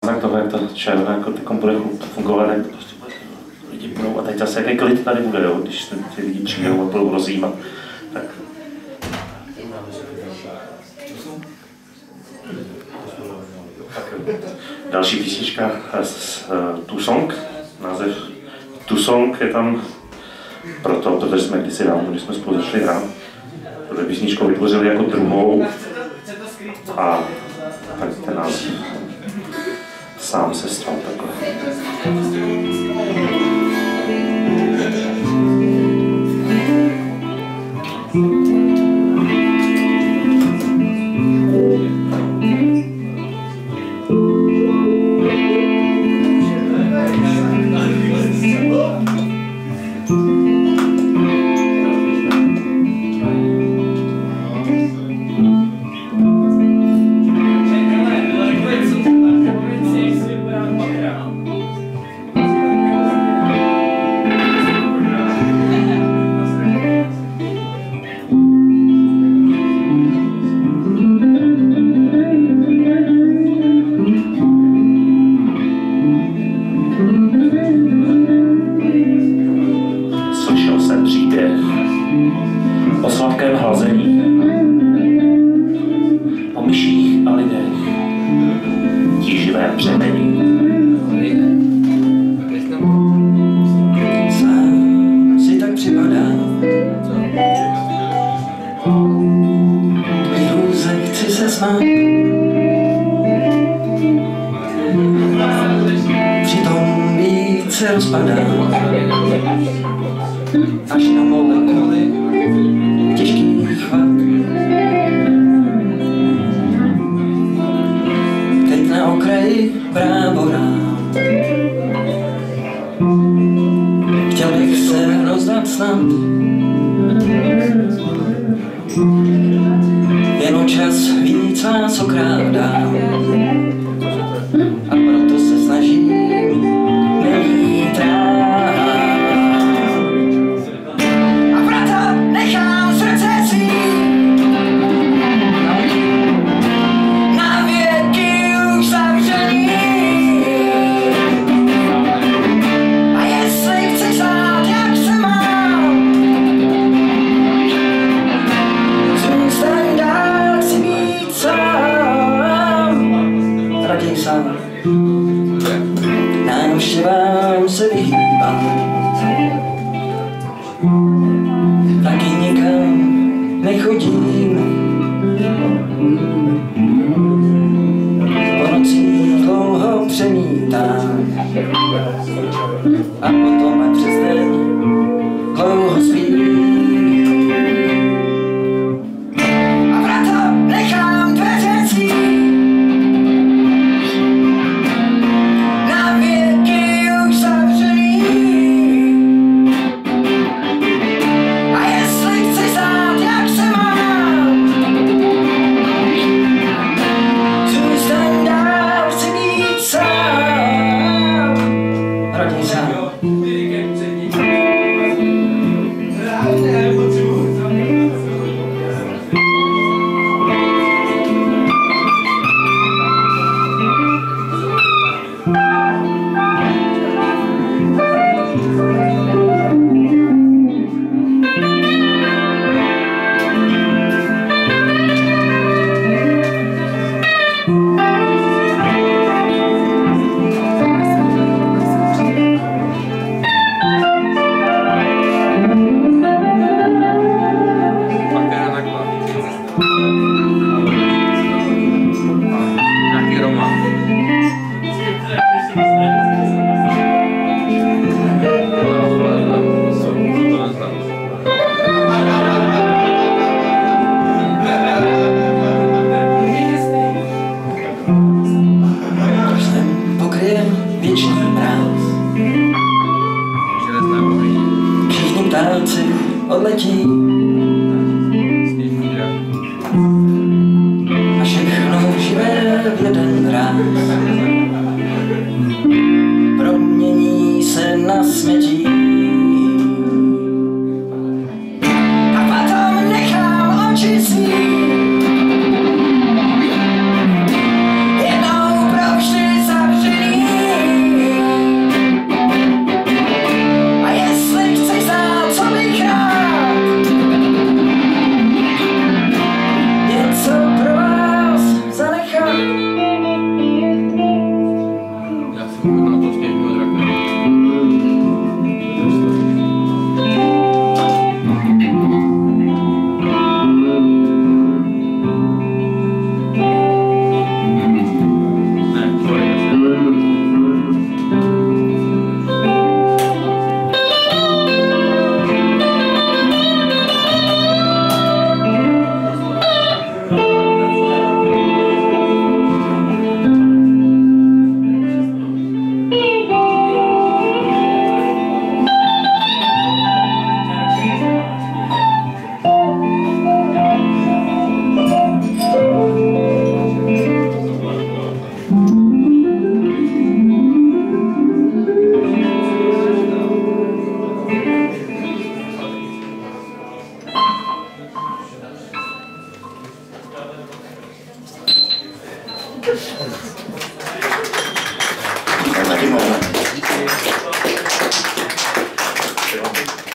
zázrak toho, jak ta červená jako ty bude fungovat, jak to prostě bude, lidi budou, a teď zase jaký klid tady bude, jo, když ty lidi přijdou a budou rozjímat, tak. Další písnička z Two Song, název Two Song je tam proto, protože jsme kdysi dávno, když jsme spolu začali hrát, tuhle písničku vytvořili jako druhou a tak ten název sám se stal takhle. Až na molekuly těžký chvat. Teď na okraji brábora chtěl bych se rozdat snad. Jenom čas víc vás okrádá a proto se snažím nejít rád. Návštěvám se vyhýbám, taky nikam nechodím. Po nocích dlouho přemítám a potom a přes den dlouho spím. A vrata nechám dveře svým. Odletí a všechno živé v jeden ráz promění se na smetí. A potom nechám oči svý jednou provždy zavřít. Díky moc.